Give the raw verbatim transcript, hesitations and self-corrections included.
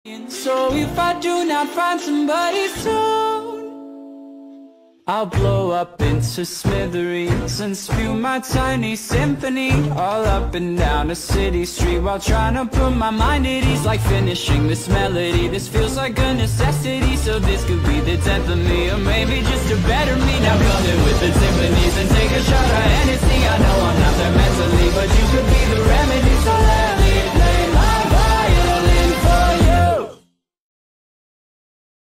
So if I do not find somebody soon, I'll blow up into smithereens and spew my tiny symphony all up and down a city street, while trying to put my mind at ease, like finishing this melody. This feels like a necessity, so this could be the tenth of me, or maybe just a better me. Now come in with the symphonies and take a shot of Hennessy. I know I'm not